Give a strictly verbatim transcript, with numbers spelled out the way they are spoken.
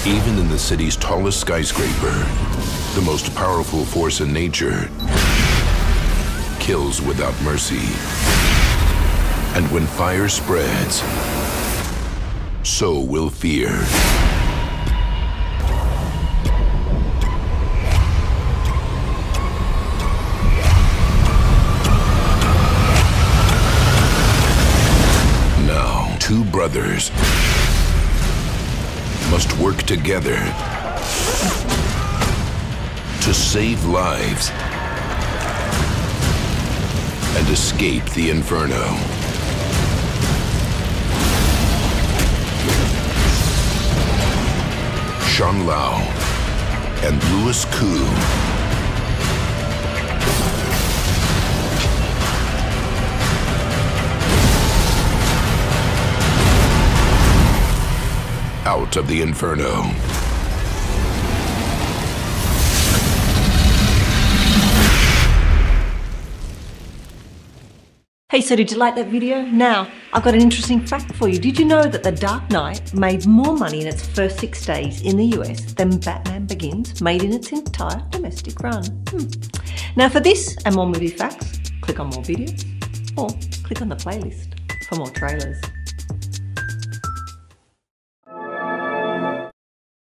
Even in the city's tallest skyscraper, the most powerful force in nature kills without mercy. And when fire spreads, so will fear. Now, two brothers must work together to save lives and escape the inferno. Sean Lau and Louis Koo Out of the Inferno. Hey, so did you like that video? Now, I've got an interesting fact for you. Did you know that The Dark Knight made more money in its first six days in the U S than Batman Begins made in its entire domestic run? Hmm. Now, for this and more movie facts, click on more videos or click on the playlist for more trailers.